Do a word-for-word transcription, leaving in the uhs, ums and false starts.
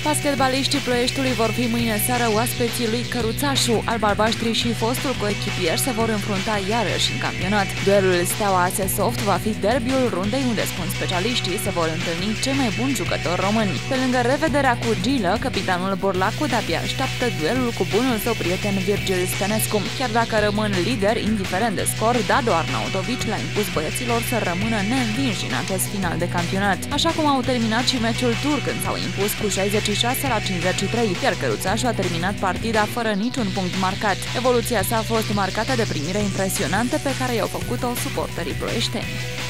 Basketbaliștii Ploieștiului vor fi mâine seară oaspeții lui Căruțașu. Alb-albaștrii și fostul coechipier se vor înfrunta iarăși în campionat. Duelul Steaua Asesoft va fi derbiul rundei, unde, spun specialiștii, se vor întâlni cei mai buni jucători români. Pe lângă revederea cu Gilă, capitanul Borlacu de-abia așteaptă duelul cu bunul său prieten Virgil Stănescu. Chiar dacă rămân lider, indiferent de scor, Dado Arnautovici l-a impus băieților să rămână neînvinși în acest final de campionat, așa cum au terminat și meciul tur, când s-au impus cu șaizeci și șase la cincizeci și trei, iar Căruțașul a terminat partida fără niciun punct marcat. Evoluția sa a fost marcată de primirea impresionantă pe care i-au făcut-o suporterii ploieșteni.